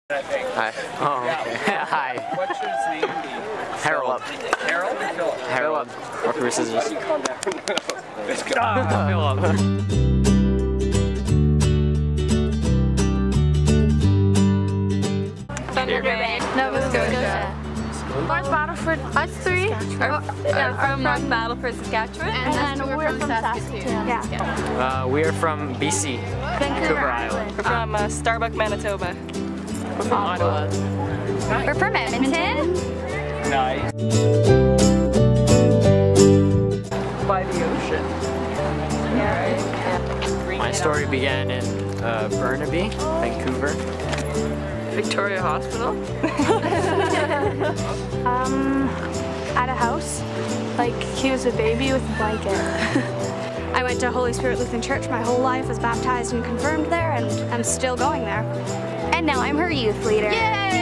I think. Hi. Oh, okay. Hi. What's your name? Harold. Harold or Philip? Harold. Rock, paper, scissors. Let's go. Philip. Thunder Bay, Nova Scotia. North Battleford. Us three. From North Battleford, Saskatchewan. And then we're from Saskatoon. Yeah. We are from BC. Vancouver Island. We're from Starbuck, Manitoba. We're from Ottawa. We're from Edmonton. Nice. By the ocean. Yeah. My story began in Burnaby, Vancouver. Victoria Hospital. At a house. Like he was a baby with a blanket. I went to Holy Spirit Lutheran Church my whole life, was baptized and confirmed there, and I'm still going there. And now I'm her youth leader. Yay!